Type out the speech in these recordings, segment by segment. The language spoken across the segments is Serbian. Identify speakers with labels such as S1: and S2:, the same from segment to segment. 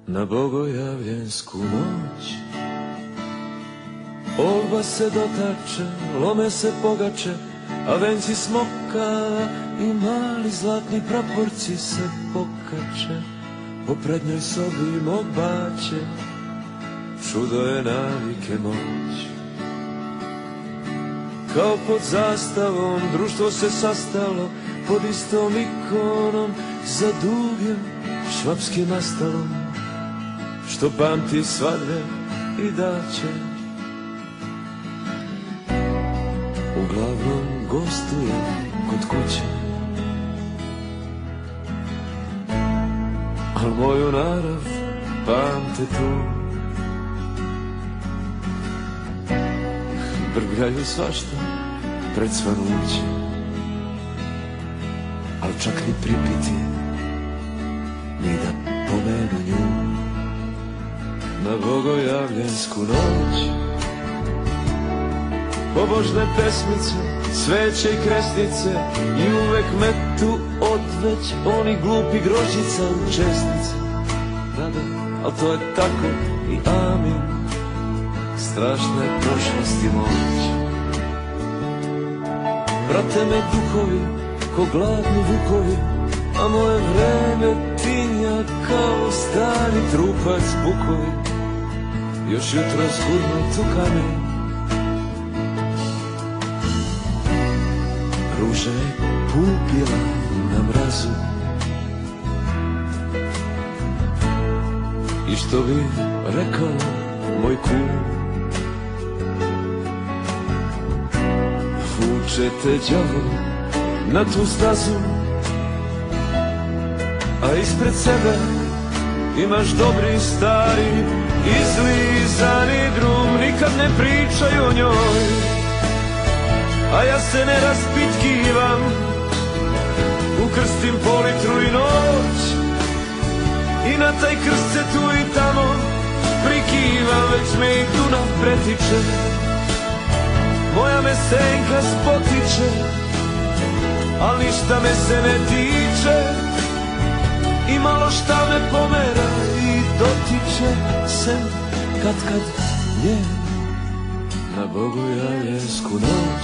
S1: na bogojavljensku noć. Olba se dotače, lome se pogače, a venci smoka i mali zlatni praporci se pokače. Po prednjoj sobi mog baće, čudo je navike moć. Kao pod zastavom društvo se sastalo, pod istom ikonom, za dugim švapskim nastalom, što pamti svadbe i daće. Uglavnom gostuje kod kuće, al moju narav pamte tu. Brbljaju svašta pred svanuće, al čak ni pripiti, ni da pomenu nju. Na bogojavljensku noć pobožne pesmice, sveće i kresnice, i uvek me tu odveć oni glupi grožica u česnice. Da, al to je tako i amin, strašne prošlosti moć. Prate me duhovi, ko gladni vukovi, a moje vreme tinja kao stari trupac bukovi. Još jutro zgurnut u kamen, ruža je kupila na mrazu. I što bi rekao moj kum, vuče te đavo na tu stazu, a ispred sebe imaš dobri stari izlizani drum. Nikad ne pričaju o njoj, a ja se ne raspitkivam, ukrstim po litru i noć, i na taj krst se tu i tamo prikivam, već me i Dunav pretiče, moja me senka spotiče, al ništa me se ne tiče, i malo šta me pomera i dotiče sem kad nje. Na bogojavljensku noć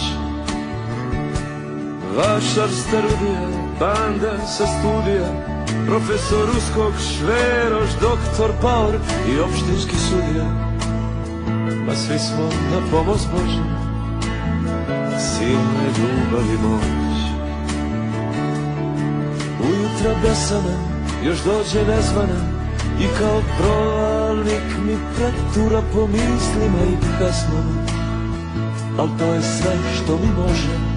S1: vašar starudija, banda sa studija, profesor Ruskog, Šveroš, doktor Paor i opštinski sudija. Ma svi smo na pomoć Božja, silne ljubav i moć. Ujutra besana još dođe nezvana, i kao provalnik mi pretura po mislima i pesmama, al to je sve što mi može.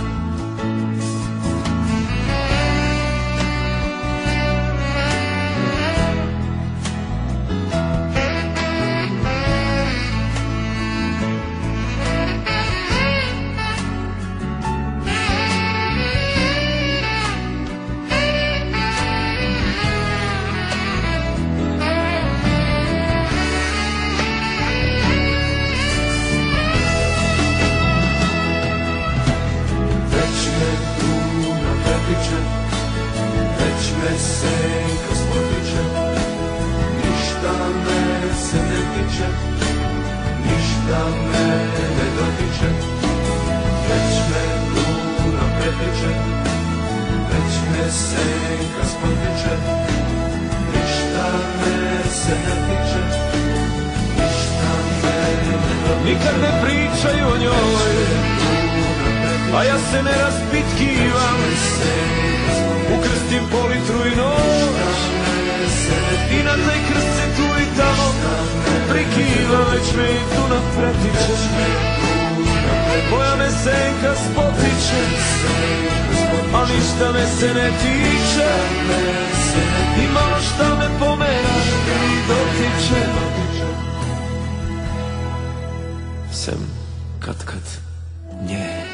S1: Već me senka spotiče, ništa me se ne tiče, ništa me ne dotiče. Već me luna pretiče, već me senka spotiče, ništa me se ne tiče, ništa me ne dotiče. Nikad ne pričaju o njoj, a ja se ne raspitkivam, ukrstim po litru i noć, i na taj krst se tu i tamo prikiva, već me i Dunav pretiče, moja me senka spotiče, a ništa me se ne tiče, i malo šta me pomera i dotiče, sem kad nje.